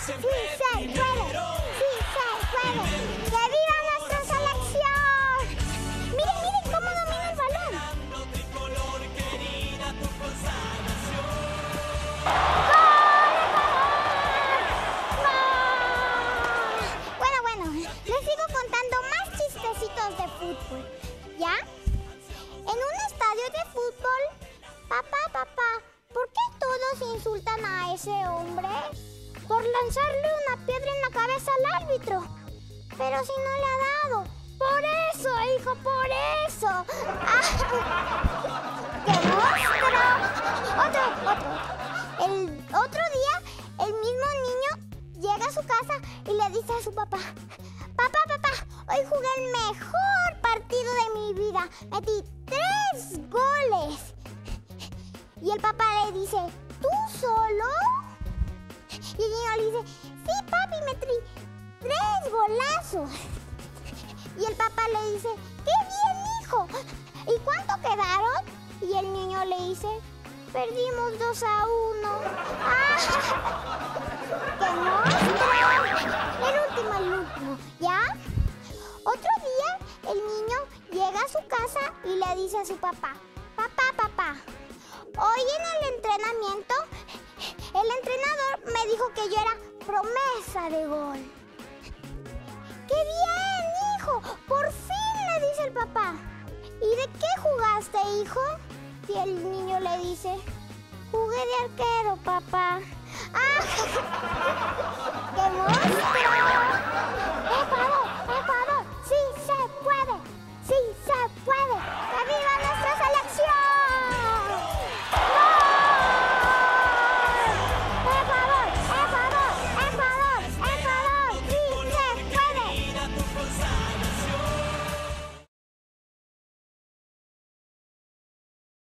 Sí se puede, sí se puede. ¡Que viva nuestra selección! Miren, miren cómo domina el balón. Bueno, les sigo contando más chistecitos de fútbol, ¿ya? En un estadio de fútbol, papá, ¿por qué todos insultan a ese hombre? Por lanzarle una piedra en la cabeza al árbitro. Pero si no le ha dado. Por eso, hijo, por eso. ¡Qué monstruo! Otro. El otro día, el mismo niño llega a su casa y le dice a su papá: Papá, hoy jugué el mejor partido de mi vida. Metí 3 goles. Y el papá le dice: ¿tú solo? Y el niño le dice: sí, papi, metí 3 golazos. Y el papá le dice: ¡qué bien, hijo! ¿Y cuánto quedaron? Y el niño le dice: perdimos 2-1. ¡Ah! ¡Qué monstruo! El último, ¿ya? Otro día, el niño llega a su casa y le dice a su papá: Papá, hoy en el entrenamiento, el entrenador me dijo que yo era promesa de gol. ¡Qué bien, hijo! ¡Por fin!, le dice el papá. ¿Y de qué jugaste, hijo? Y el niño le dice: jugué de arquero, papá. ¡Ah! ¡Qué monstruo! ¡Bravo!